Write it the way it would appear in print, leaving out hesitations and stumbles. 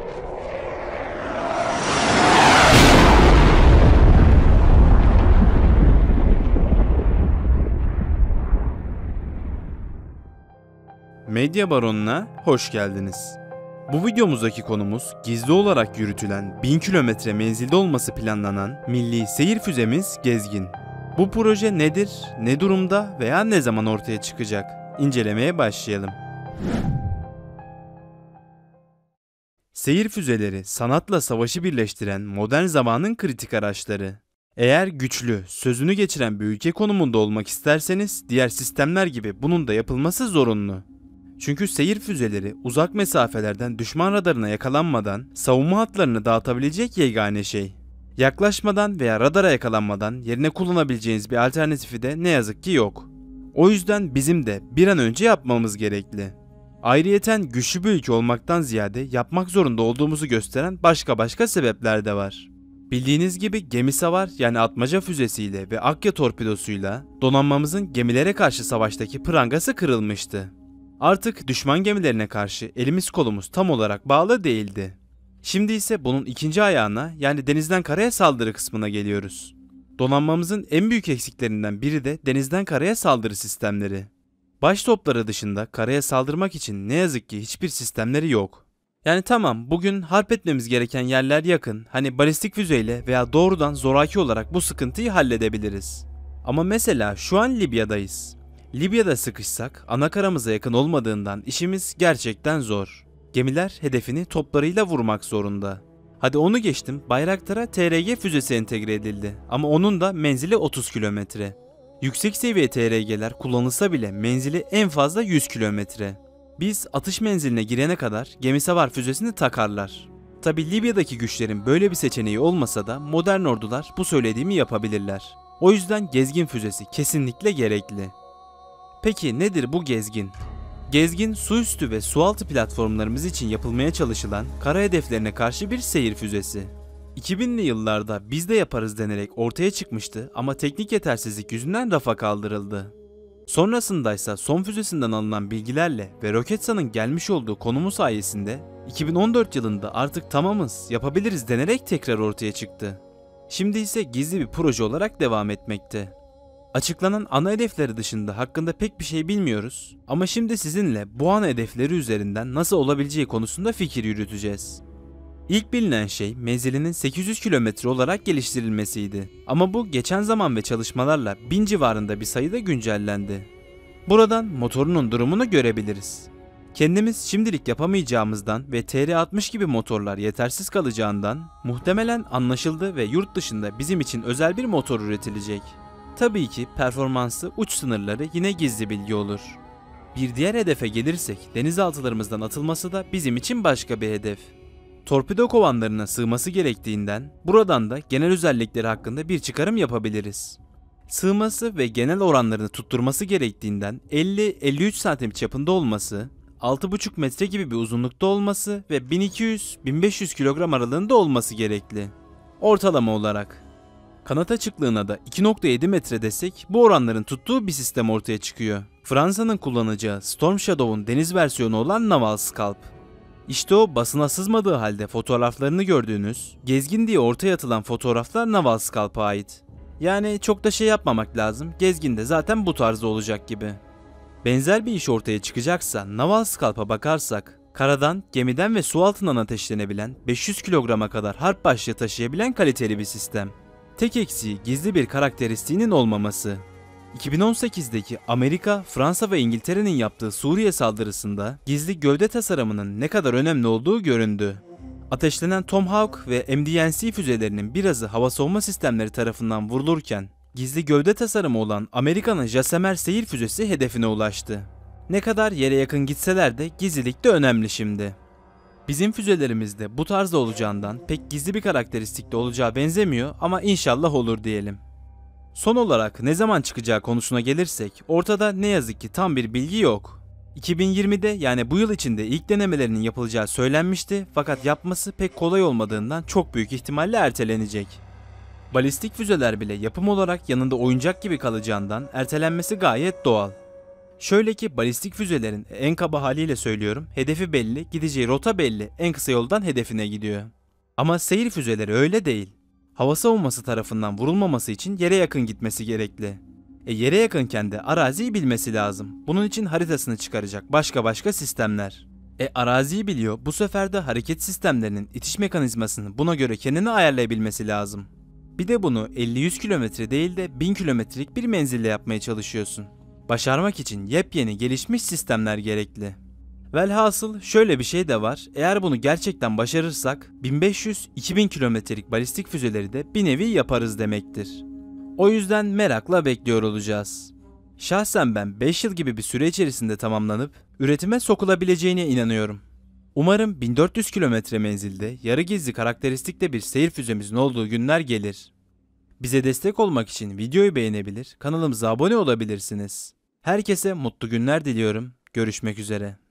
Medya Baronu'na hoş geldiniz. Bu videomuzdaki konumuz gizli olarak yürütülen 1000 kilometre menzilde olması planlanan milli seyir füzemiz Gezgin. Bu proje nedir, ne durumda veya ne zaman ortaya çıkacak? İncelemeye başlayalım. Seyir füzeleri sanatla savaşı birleştiren modern zamanın kritik araçları. Eğer güçlü, sözünü geçiren bir ülke konumunda olmak isterseniz diğer sistemler gibi bunun da yapılması zorunlu. Çünkü seyir füzeleri uzak mesafelerden düşman radarına yakalanmadan savunma hatlarını dağıtabilecek yegane şey. Yaklaşmadan veya radara yakalanmadan yerine kullanabileceğiniz bir alternatifi de ne yazık ki yok. O yüzden bizim de bir an önce yapmamız gerekli. Ayrıyeten güçlü bir ülke olmaktan ziyade yapmak zorunda olduğumuzu gösteren başka sebepler de var. Bildiğiniz gibi gemisavar yani atmaca füzesiyle ve Akya torpidosuyla donanmamızın gemilere karşı savaştaki prangası kırılmıştı. Artık düşman gemilerine karşı elimiz kolumuz tam olarak bağlı değildi. Şimdi ise bunun ikinci ayağına yani denizden karaya saldırı kısmına geliyoruz. Donanmamızın en büyük eksiklerinden biri de denizden karaya saldırı sistemleri. Baş topları dışında karaya saldırmak için ne yazık ki hiçbir sistemleri yok. Yani tamam, bugün harp etmemiz gereken yerler yakın, hani balistik füzeyle veya doğrudan zoraki olarak bu sıkıntıyı halledebiliriz. Ama mesela şu an Libya'dayız. Libya'da sıkışsak anakaramıza yakın olmadığından işimiz gerçekten zor. Gemiler hedefini toplarıyla vurmak zorunda. Hadi onu geçtim, Bayraktar'a TRG füzesi entegre edildi ama onun da menzili 30 kilometre. Yüksek seviye TRG'ler kullanılsa bile menzili en fazla 100 kilometre. Biz atış menziline girene kadar gemisavar füzesini takarlar. Tabi Libya'daki güçlerin böyle bir seçeneği olmasa da modern ordular bu söylediğimi yapabilirler. O yüzden Gezgin füzesi kesinlikle gerekli. Peki nedir bu Gezgin? Gezgin, su üstü ve su altı platformlarımız için yapılmaya çalışılan kara hedeflerine karşı bir seyir füzesi. 2000'li yıllarda biz de yaparız denerek ortaya çıkmıştı ama teknik yetersizlik yüzünden rafa kaldırıldı. Sonrasındaysa son füzesinden alınan bilgilerle ve Roketsan'ın gelmiş olduğu konumu sayesinde 2014 yılında artık tamamız, yapabiliriz denerek tekrar ortaya çıktı. Şimdi ise gizli bir proje olarak devam etmekte. Açıklanan ana hedefleri dışında hakkında pek bir şey bilmiyoruz ama şimdi sizinle bu ana hedefleri üzerinden nasıl olabileceği konusunda fikir yürüteceğiz. İlk bilinen şey menzilinin 800 kilometre olarak geliştirilmesiydi ama bu geçen zaman ve çalışmalarla 1000 civarında bir sayıda güncellendi. Buradan motorunun durumunu görebiliriz. Kendimiz şimdilik yapamayacağımızdan ve TR-60 gibi motorlar yetersiz kalacağından muhtemelen anlaşıldı ve yurt dışında bizim için özel bir motor üretilecek. Tabii ki performansı, uç sınırları yine gizli bilgi olur. Bir diğer hedefe gelirsek denizaltılarımızdan atılması da bizim için başka bir hedef. Torpido kovanlarına sığması gerektiğinden buradan da genel özellikleri hakkında bir çıkarım yapabiliriz. Sığması ve genel oranlarını tutturması gerektiğinden 50-53 santim çapında olması, 6,5 metre gibi bir uzunlukta olması ve 1200-1500 kilogram aralığında olması gerekli. Ortalama olarak. Kanat açıklığına da 2,7 metre desek bu oranların tuttuğu bir sistem ortaya çıkıyor. Fransa'nın kullanacağı Storm Shadow'un deniz versiyonu olan Naval Scalp. İşte o basına sızmadığı halde fotoğraflarını gördüğünüz, Gezgin diye ortaya atılan fotoğraflar Naval Scalp'a ait. Yani çok da şey yapmamak lazım, Gezgin de zaten bu tarzda olacak gibi. Benzer bir iş ortaya çıkacaksa Naval Scalp'a bakarsak, karadan, gemiden ve su altından ateşlenebilen 500 kilograma kadar harp başlığı taşıyabilen kaliteli bir sistem. Tek eksiği gizli bir karakteristiğinin olmaması. 2018'deki Amerika, Fransa ve İngiltere'nin yaptığı Suriye saldırısında gizli gövde tasarımının ne kadar önemli olduğu göründü. Ateşlenen Tomahawk ve MDNC füzelerinin birazı hava savunma sistemleri tarafından vurulurken, gizli gövde tasarımı olan Amerika'nın Jasemer seyir füzesi hedefine ulaştı. Ne kadar yere yakın gitseler de gizlilik de önemli şimdi. Bizim füzelerimizde bu tarzda olacağından pek gizli bir karakteristikte olacağı benzemiyor ama inşallah olur diyelim. Son olarak ne zaman çıkacağı konusuna gelirsek ortada ne yazık ki tam bir bilgi yok. 2020'de yani bu yıl içinde ilk denemelerinin yapılacağı söylenmişti fakat yapması pek kolay olmadığından çok büyük ihtimalle ertelenecek. Balistik füzeler bile yapım olarak yanında oyuncak gibi kalacağından ertelenmesi gayet doğal. Şöyle ki balistik füzelerin en kaba haliyle söylüyorum, hedefi belli, gideceği rota belli, en kısa yoldan hedefine gidiyor. Ama seyir füzeleri öyle değil. Hava savunması tarafından vurulmaması için yere yakın gitmesi gerekli. Yere yakınken de araziyi bilmesi lazım. Bunun için haritasını çıkaracak başka sistemler. Araziyi biliyor, bu sefer de hareket sistemlerinin itiş mekanizmasını buna göre kendine ayarlayabilmesi lazım. Bir de bunu 50-100 kilometre değil de 1000 kilometrelik bir menzille yapmaya çalışıyorsun. Başarmak için yepyeni gelişmiş sistemler gerekli. Velhasıl şöyle bir şey de var, eğer bunu gerçekten başarırsak 1500-2000 kilometrelik balistik füzeleri de bir nevi yaparız demektir. O yüzden merakla bekliyor olacağız. Şahsen ben 5 yıl gibi bir süre içerisinde tamamlanıp üretime sokulabileceğine inanıyorum. Umarım 1400 kilometre menzilde yarı gizli karakteristikte bir seyir füzemizin olduğu günler gelir. Bize destek olmak için videoyu beğenebilir, kanalımıza abone olabilirsiniz. Herkese mutlu günler diliyorum. Görüşmek üzere.